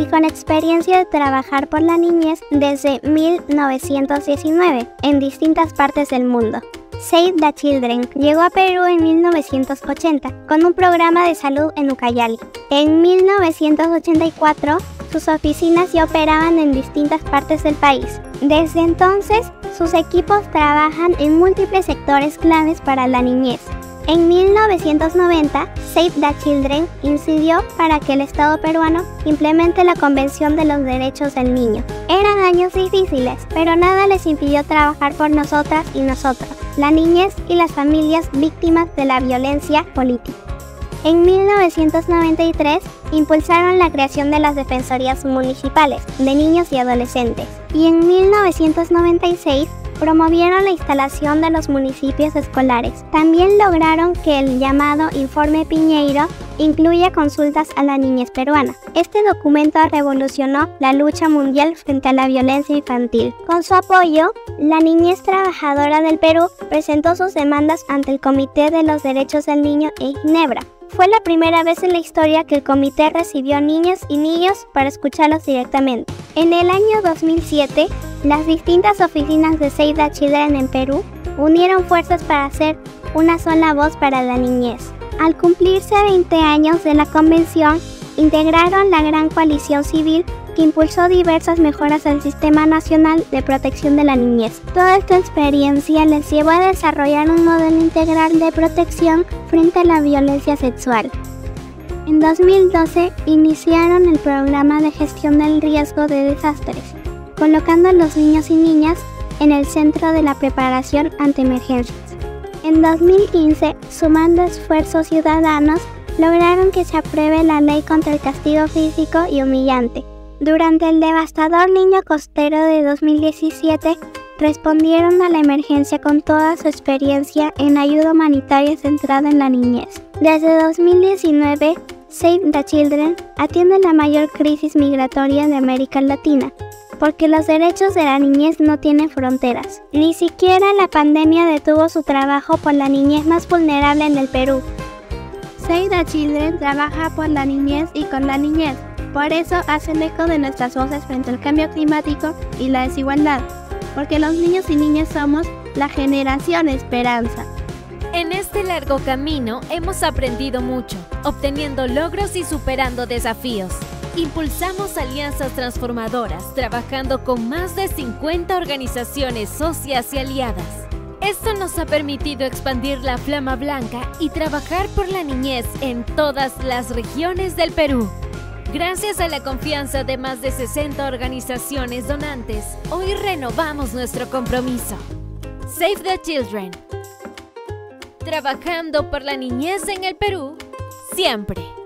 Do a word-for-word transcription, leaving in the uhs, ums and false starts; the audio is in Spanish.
y con experiencia de trabajar por la niñez desde mil novecientos diecinueve en distintas partes del mundo. Save the Children llegó a Perú en mil novecientos ochenta con un programa de salud en Ucayali. En mil novecientos ochenta y cuatro, sus oficinas ya operaban en distintas partes del país. Desde entonces, sus equipos trabajan en múltiples sectores claves para la niñez. En mil novecientos noventa, Save the Children incidió para que el Estado peruano implemente la Convención de los Derechos del Niño. Eran años difíciles, pero nada les impidió trabajar por nosotras y nosotros, la niñez y las familias víctimas de la violencia política. En mil novecientos noventa y tres, impulsaron la creación de las Defensorías Municipales de Niños y Adolescentes, y en mil novecientos noventa y seis, promovieron la instalación de los municipios escolares. También lograron que el llamado Informe Piñeiro incluya consultas a la niñez peruana. Este documento revolucionó la lucha mundial frente a la violencia infantil. Con su apoyo, la Niñez Trabajadora del Perú presentó sus demandas ante el Comité de los Derechos del Niño en Ginebra. Fue la primera vez en la historia que el comité recibió niñas y niños para escucharlos directamente. En el año dos mil siete, las distintas oficinas de Save the Children en Perú unieron fuerzas para hacer una sola voz para la niñez. Al cumplirse veinte años de la convención, integraron la Gran Coalición Civil que impulsó diversas mejoras al Sistema Nacional de Protección de la Niñez. Toda esta experiencia les llevó a desarrollar un modelo integral de protección frente a la violencia sexual. En dos mil doce iniciaron el programa de gestión del riesgo de desastres, colocando a los niños y niñas en el centro de la preparación ante emergencias. En dos mil quince, sumando esfuerzos ciudadanos, lograron que se apruebe la ley contra el castigo físico y humillante. Durante el devastador Niño Costero de dos mil diecisiete, respondieron a la emergencia con toda su experiencia en ayuda humanitaria centrada en la niñez. Desde dos mil diecinueve, Save the Children atiende la mayor crisis migratoria de América Latina, porque los derechos de la niñez no tienen fronteras. Ni siquiera la pandemia detuvo su trabajo por la niñez más vulnerable en el Perú. Save the Children trabaja por la niñez y con la niñez. Por eso hacen eco de nuestras voces frente al cambio climático y la desigualdad, porque los niños y niñas somos la generación esperanza. En este largo camino hemos aprendido mucho, obteniendo logros y superando desafíos. Impulsamos alianzas transformadoras, trabajando con más de cincuenta organizaciones socias y aliadas. Esto nos ha permitido expandir la flama blanca y trabajar por la niñez en todas las regiones del Perú. Gracias a la confianza de más de sesenta organizaciones donantes, hoy renovamos nuestro compromiso. Save the Children. Trabajando por la niñez en el Perú, siempre.